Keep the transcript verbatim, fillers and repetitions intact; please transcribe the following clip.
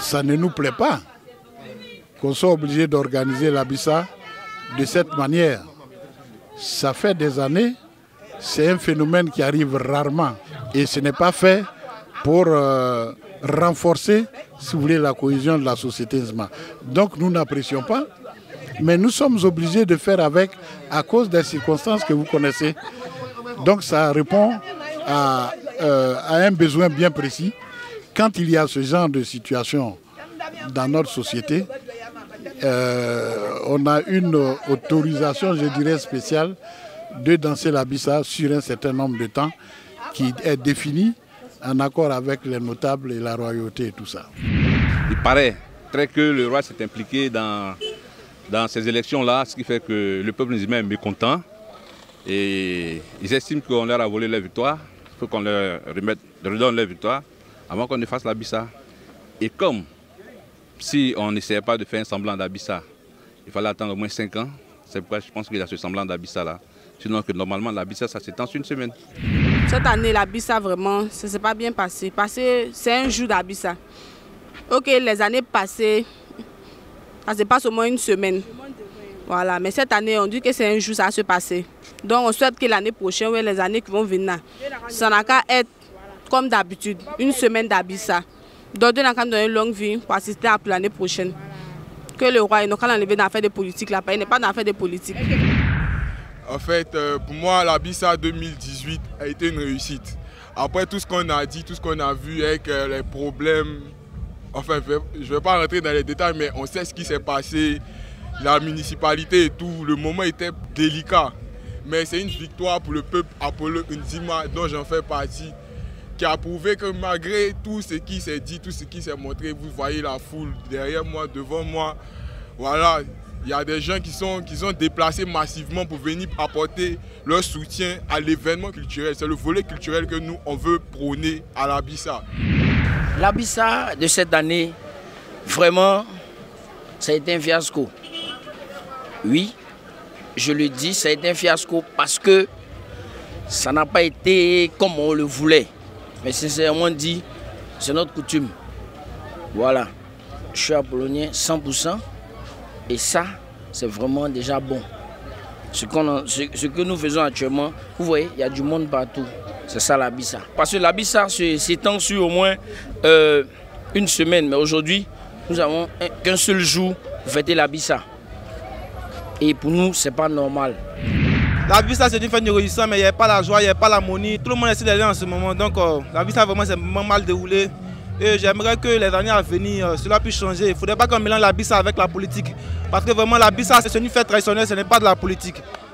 ça ne nous plaît pas qu'on soit obligé d'organiser la Bissa de cette manière. Ça fait des années, c'est un phénomène qui arrive rarement et ce n'est pas fait pour euh, renforcer, si vous voulez, la cohésion de la société Nzima. Donc nous n'apprécions pas, mais nous sommes obligés de faire avec à cause des circonstances que vous connaissez. Donc ça répond à, euh, à un besoin bien précis. Quand il y a ce genre de situation dans notre société, euh, on a une autorisation, je dirais, spéciale de danser la Bissa sur un certain nombre de temps qui est défini en accord avec les notables et la royauté et tout ça. Il paraît très que le roi s'est impliqué dans, dans ces élections-là, ce qui fait que le peuple musulman est mécontent et ils estiment qu'on leur a volé leur victoire. Il faut qu'on leur remette, redonne leur victoire avant qu'on ne fasse la Bissa. Et comme si on n'essayait pas de faire un semblant d'Abissa, il fallait attendre au moins cinq ans, c'est pourquoi je pense qu'il y a ce semblant d'Abissa-là. Sinon que normalement la Bissa ça s'étend sur une semaine. Cette année la Bissa vraiment ça s'est pas bien passé parce que c'est un jour d'Abissa. Ok, les années passées ça se passe au moins une semaine. Voilà, mais cette année on dit que c'est un jour ça va se passer. Donc on souhaite que l'année prochaine, ouais, les années qui vont venir, ça n'a qu'à être comme d'habitude, une semaine d'Abissa. Donc on a quand même une longue vie pour assister à l'année prochaine. Que le roi il n'a qu'à l'enlever dans l'affaire de politique là, il n'est pas dans l'affaire de politique. En fait, euh, pour moi, la Bissa deux mille dix-huit a été une réussite. Après tout ce qu'on a dit, tout ce qu'on a vu avec euh, les problèmes, enfin, je ne vais pas rentrer dans les détails, mais on sait ce qui s'est passé, la municipalité et tout, le moment était délicat. Mais c'est une victoire pour le peuple Apollo Nzima, dont j'en fais partie, qui a prouvé que malgré tout ce qui s'est dit, tout ce qui s'est montré, vous voyez la foule derrière moi, devant moi, voilà. Il y a des gens qui sont, qui sont déplacés massivement pour venir apporter leur soutien à l'événement culturel. C'est le volet culturel que nous, on veut prôner à la Bissa. La Bissa de cette année, vraiment, ça a été un fiasco. Oui, je le dis, ça a été un fiasco parce que ça n'a pas été comme on le voulait. Mais sincèrement dit, c'est notre coutume. Voilà, je suis apollonien cent pour cent. Et ça, c'est vraiment déjà bon. Ce, qu'on a, ce, ce que nous faisons actuellement, vous voyez, il y a du monde partout. C'est ça la Bissa. Parce que la Bissa s'étend sur au moins euh, une semaine. Mais aujourd'hui, nous avons qu'un seul jour pour fêter la Bissa. Et pour nous, ce n'est pas normal. La Bissa, c'est une fête de réussite, mais il n'y a pas la joie, il n'y a pas la monnaie. Tout le monde essaie d'aller en ce moment. Donc, euh, la Bissa, vraiment, c'est vraiment mal déroulé. Et j'aimerais que les années à venir, euh, cela puisse changer. Il ne faudrait pas qu'on mélange la Bissa avec la politique. Parce que vraiment, la Bissa, c'est une fête traditionnelle, ce n'est pas de la politique.